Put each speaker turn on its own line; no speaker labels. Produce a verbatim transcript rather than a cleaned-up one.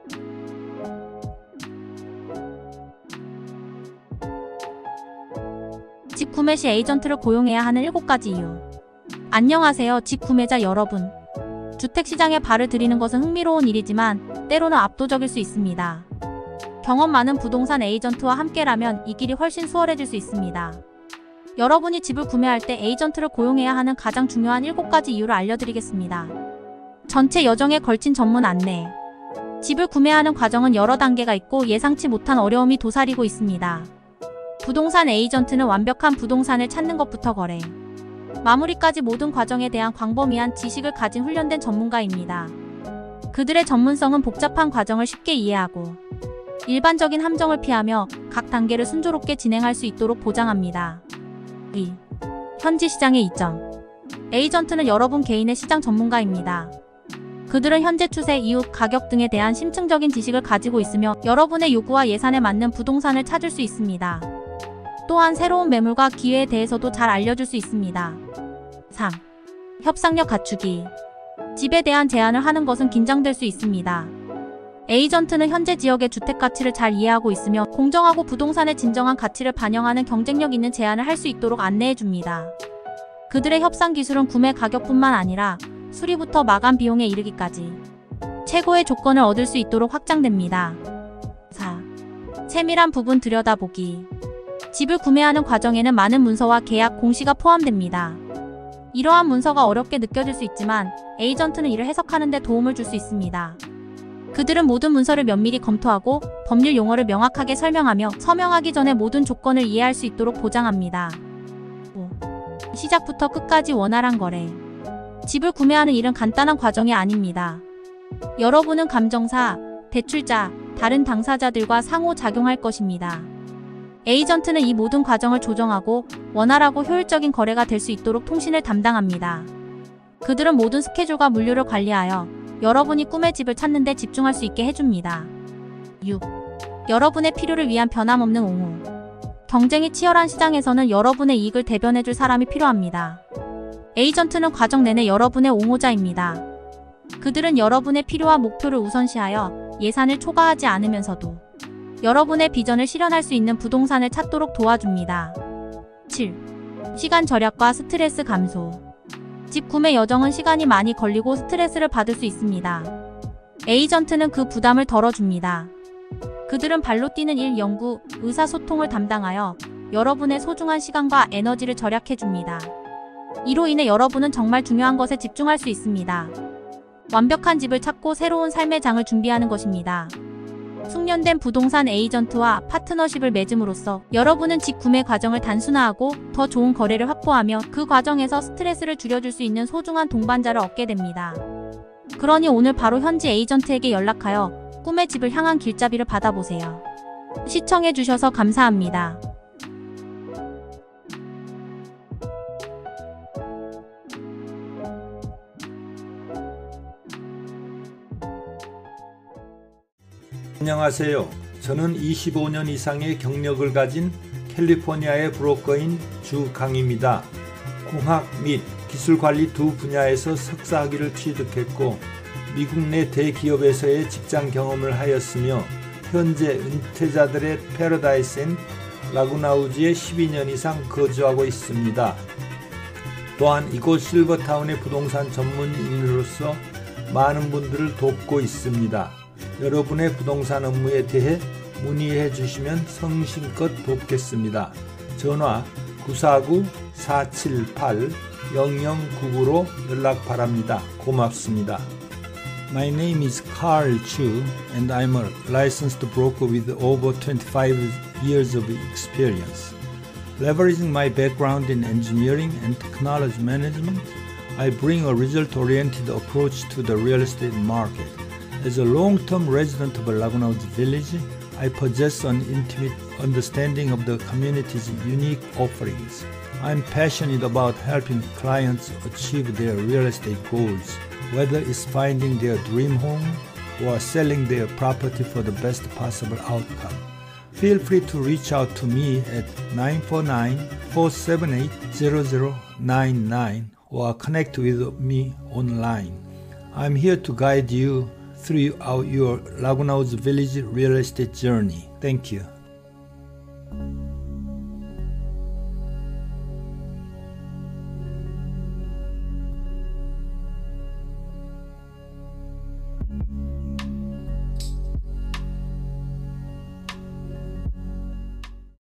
집 구매 시 에이전트를 고용해야 하는 일곱 가지 이유. 안녕하세요, 집 구매자 여러분. 주택시장에 발을 들이는 것은 흥미로운 일이지만 때로는 압도적일 수 있습니다. 경험 많은 부동산 에이전트와 함께라면 이 길이 훨씬 수월해질 수 있습니다. 여러분이 집을 구매할 때 에이전트를 고용해야 하는 가장 중요한 일곱 가지 이유를 알려드리겠습니다. 전체 여정에 걸친 전문 안내. 집을 구매하는 과정은 여러 단계가 있고 예상치 못한 어려움이 도사리고 있습니다. 부동산 에이전트는 완벽한 부동산을 찾는 것부터 거래, 마무리까지 모든 과정에 대한 광범위한 지식을 가진 훈련된 전문가입니다. 그들의 전문성은 복잡한 과정을 쉽게 이해하고 일반적인 함정을 피하며 각 단계를 순조롭게 진행할 수 있도록 보장합니다. 이. 현지 시장의 이점. 에이전트는 여러분 개인의 시장 전문가입니다. 그들은 현재 추세, 이웃, 가격 등에 대한 심층적인 지식을 가지고 있으며 여러분의 요구와 예산에 맞는 부동산을 찾을 수 있습니다. 또한 새로운 매물과 기회에 대해서도 잘 알려줄 수 있습니다. 삼. 협상력 갖추기. 집에 대한 제안을 하는 것은 긴장될 수 있습니다. 에이전트는 현재 지역의 주택 가치를 잘 이해하고 있으며 공정하고 부동산의 진정한 가치를 반영하는 경쟁력 있는 제안을 할 수 있도록 안내해줍니다. 그들의 협상 기술은 구매 가격뿐만 아니라 수리부터 마감 비용에 이르기까지 최고의 조건을 얻을 수 있도록 확장됩니다. 사. 세밀한 부분 들여다보기. 집을 구매하는 과정에는 많은 문서와 계약, 공시가 포함됩니다. 이러한 문서가 어렵게 느껴질 수 있지만 에이전트는 이를 해석하는 데 도움을 줄 수 있습니다. 그들은 모든 문서를 면밀히 검토하고 법률 용어를 명확하게 설명하며 서명하기 전에 모든 조건을 이해할 수 있도록 보장합니다. 오. 시작부터 끝까지 원활한 거래. 집을 구매하는 일은 간단한 과정이 아닙니다. 여러분은 감정사, 대출자, 다른 당사자들과 상호작용할 것입니다. 에이전트는 이 모든 과정을 조정하고 원활하고 효율적인 거래가 될 수 있도록 통신을 담당합니다. 그들은 모든 스케줄과 물류를 관리하여 여러분이 꿈의 집을 찾는 데 집중할 수 있게 해줍니다. 육. 여러분의 필요를 위한 변함없는 옹호. 경쟁이 치열한 시장에서는 여러분의 이익을 대변해줄 사람이 필요합니다. 에이전트는 과정 내내 여러분의 옹호자입니다. 그들은 여러분의 필요와 목표를 우선시하여 예산을 초과하지 않으면서도 여러분의 비전을 실현할 수 있는 부동산을 찾도록 도와줍니다. 칠. 시간 절약과 스트레스 감소. 집 구매 여정은 시간이 많이 걸리고 스트레스를 받을 수 있습니다. 에이전트는 그 부담을 덜어줍니다. 그들은 발로 뛰는 일, 연구, 의사소통을 담당하여 여러분의 소중한 시간과 에너지를 절약해줍니다. 이로 인해 여러분은 정말 중요한 것에 집중할 수 있습니다. 완벽한 집을 찾고 새로운 삶의 장을 준비하는 것입니다. 숙련된 부동산 에이전트와 파트너십을 맺음으로써 여러분은 집 구매 과정을 단순화하고 더 좋은 거래를 확보하며 그 과정에서 스트레스를 줄여줄 수 있는 소중한 동반자를 얻게 됩니다. 그러니 오늘 바로 현지 에이전트에게 연락하여 꿈의 집을 향한 길잡이를 받아보세요. 시청해주셔서 감사합니다.
안녕하세요. 저는 이십오 년 이상의 경력을 가진 캘리포니아의 브로커인 주강입니다. 공학 및 기술관리 두 분야에서 석사학위를 취득했고 미국 내 대기업에서의 직장 경험을 하였으며 현재 은퇴자들의 패러다이스 앤 라구나우즈에 십이 년 이상 거주하고 있습니다. 또한 이곳 실버타운의 부동산 전문인으로서 많은 분들을 돕고 있습니다. 여러분의 부동산 업무에 대해 문의해 주시면 성심껏 돕겠습니다. 전화 구사구 사칠팔 영영구구로 연락 바랍니다. 고맙습니다. My name is Carl Chu and I'm a licensed broker with over twenty-five years of experience. Leveraging my background in engineering and technology management, I bring a result-oriented approach to the real estate market. As a long-term resident of Laguna's village, I possess an intimate understanding of the community's unique offerings. I'm passionate about helping clients achieve their real estate goals, whether it's finding their dream home or selling their property for the best possible outcome. Feel free to reach out to me at nine four nine, four seven eight, zero zero nine nine or connect with me online. I'm here to guide you throughout your Laguna Woods Village real estate journey. Thank you.